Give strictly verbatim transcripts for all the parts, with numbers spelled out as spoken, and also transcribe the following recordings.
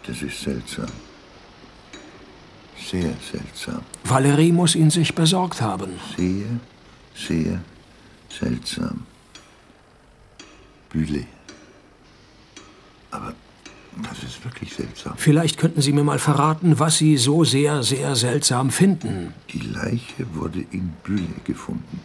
Das ist seltsam. Sehr seltsam. Valerie muss ihn sich besorgt haben. Sehr, sehr seltsam. Bühle. Aber das ist wirklich seltsam. Vielleicht könnten Sie mir mal verraten, was Sie so sehr, sehr seltsam finden. Die Leiche wurde in Bühle gefunden.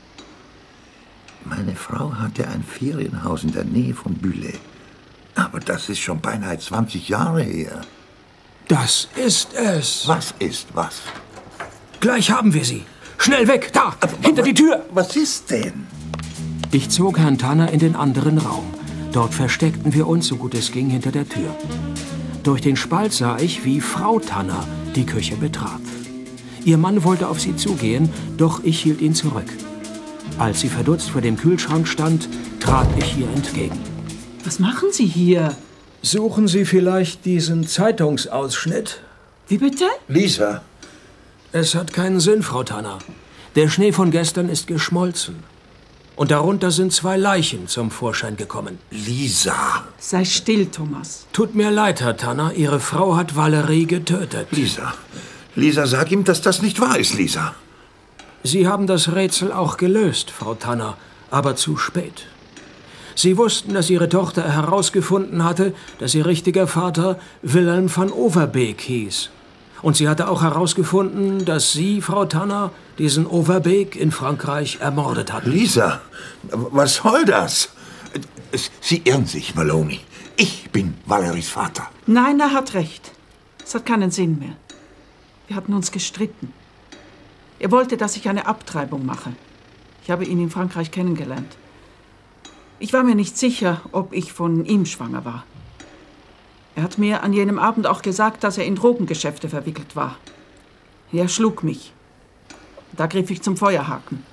Meine Frau hatte ein Ferienhaus in der Nähe von Bühle. Aber das ist schon beinahe zwanzig Jahre her. Das ist es. Was ist was? Gleich haben wir sie. Schnell weg, da, aber, hinter aber, die Tür. Was ist denn? Ich zog Herrn Tanner in den anderen Raum. Dort versteckten wir uns, so gut es ging, hinter der Tür. Durch den Spalt sah ich, wie Frau Tanner die Küche betrat. Ihr Mann wollte auf sie zugehen, doch ich hielt ihn zurück. Als sie verdutzt vor dem Kühlschrank stand, trat ich ihr entgegen. Was machen Sie hier? Suchen Sie vielleicht diesen Zeitungsausschnitt? Wie bitte? Lisa. Es hat keinen Sinn, Frau Tanner. Der Schnee von gestern ist geschmolzen. Und darunter sind zwei Leichen zum Vorschein gekommen. Lisa. Sei still, Thomas. Tut mir leid, Herr Tanner. Ihre Frau hat Valerie getötet. Lisa. Lisa, sag ihm, dass das nicht wahr ist, Lisa. Sie haben das Rätsel auch gelöst, Frau Tanner, aber zu spät. Sie wussten, dass Ihre Tochter herausgefunden hatte, dass ihr richtiger Vater Wilhelm van Overbeek hieß. Und sie hatte auch herausgefunden, dass Sie, Frau Tanner, diesen Overbeek in Frankreich ermordet hatten. Lisa, was soll das? Sie irren sich, Maloney. Ich bin Valeries Vater. Nein, er hat recht. Es hat keinen Sinn mehr. Wir hatten uns gestritten. Er wollte, dass ich eine Abtreibung mache. Ich habe ihn in Frankreich kennengelernt. Ich war mir nicht sicher, ob ich von ihm schwanger war. Er hat mir an jenem Abend auch gesagt, dass er in Drogengeschäfte verwickelt war. Er schlug mich. Da griff ich zum Feuerhaken.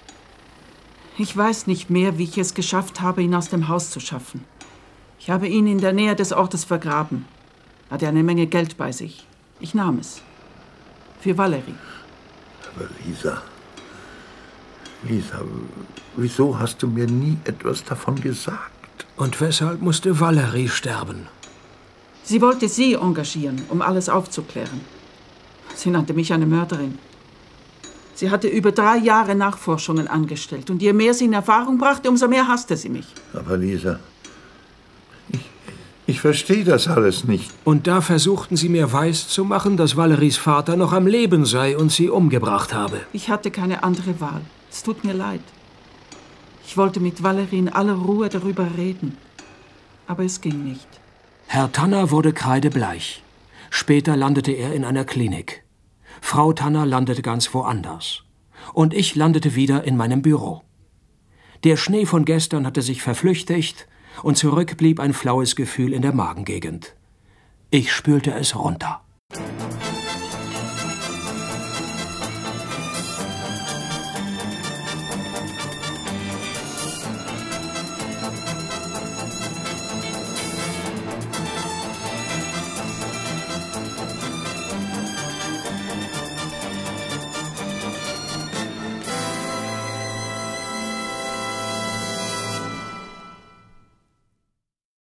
Ich weiß nicht mehr, wie ich es geschafft habe, ihn aus dem Haus zu schaffen. Ich habe ihn in der Nähe des Ortes vergraben. Er hatte eine Menge Geld bei sich. Ich nahm es. Für Valerie. Aber Lisa... Lisa, wieso hast du mir nie etwas davon gesagt? Und weshalb musste Valerie sterben? Sie wollte Sie engagieren, um alles aufzuklären. Sie nannte mich eine Mörderin. Sie hatte über drei Jahre Nachforschungen angestellt. Und je mehr sie in Erfahrung brachte, umso mehr hasste sie mich. Aber Lisa, ich, ich verstehe das alles nicht. Und da versuchten Sie mir weiszumachen, dass Valeries Vater noch am Leben sei und sie umgebracht habe. Ich hatte keine andere Wahl. Es tut mir leid. Ich wollte mit Valerie in aller Ruhe darüber reden. Aber es ging nicht. Herr Tanner wurde kreidebleich. Später landete er in einer Klinik. Frau Tanner landete ganz woanders. Und ich landete wieder in meinem Büro. Der Schnee von gestern hatte sich verflüchtigt und zurück blieb ein flaues Gefühl in der Magengegend. Ich spülte es runter.